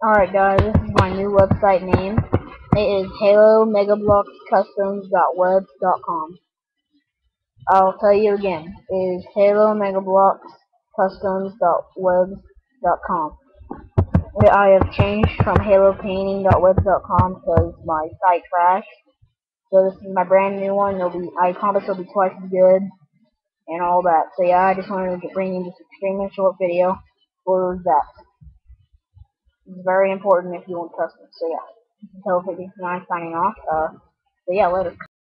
Alright guys, this is my new website name. It is halomegablockscustoms.webs.com. I'll tell you again. It is halomegablockscustoms.webs.com. I have changed from halopainting.webs.com because my site crashed. So this is my brand new one. I promise it'll be twice as good and all that. So yeah, I just wanted to bring you this extremely short video for that. It's very important if you want custom. So yeah, this is Halo59 signing off. So yeah, later.